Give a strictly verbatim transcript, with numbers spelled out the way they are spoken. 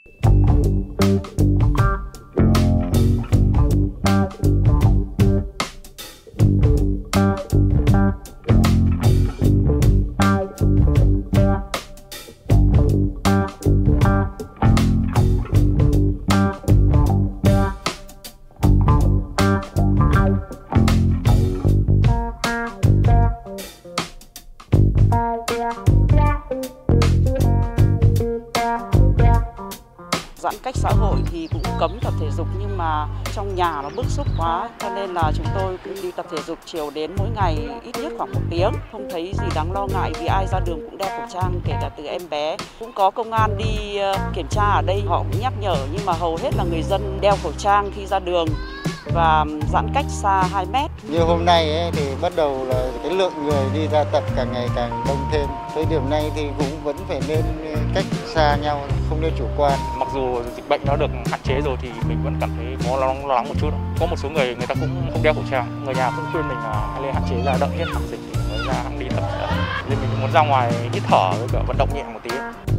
Giãn cách xã hội thì cũng cấm tập thể dục, nhưng mà trong nhà nó bức xúc quá, cho nên là chúng tôi cũng đi tập thể dục chiều đến mỗi ngày ít nhất khoảng một tiếng. Không thấy gì đáng lo ngại vì ai ra đường cũng đeo khẩu trang, kể cả từ em bé. Cũng có công an đi kiểm tra ở đây, họ cũng nhắc nhở, nhưng mà hầu hết là người dân đeo khẩu trang khi ra đường và giãn cách xa hai mét. Như hôm nay ấy, thì bắt đầu là cái lượng người đi ra tập càng ngày càng đông thêm. Tới điểm này thì cũng vẫn phải nên cách xa nhau, không nên chủ quan. Mặc dù dịch bệnh nó được hạn chế rồi thì mình vẫn cảm thấy có lo lắng, lo lắng một chút. Có một số người người ta cũng không đeo khẩu trang. Người nhà cũng khuyên mình là hãy lên hạn chế ra, đợi hết hạn dịch thì mới ra đi tập. Nên mình muốn ra ngoài hít thở với cả vận động nhẹ một tí.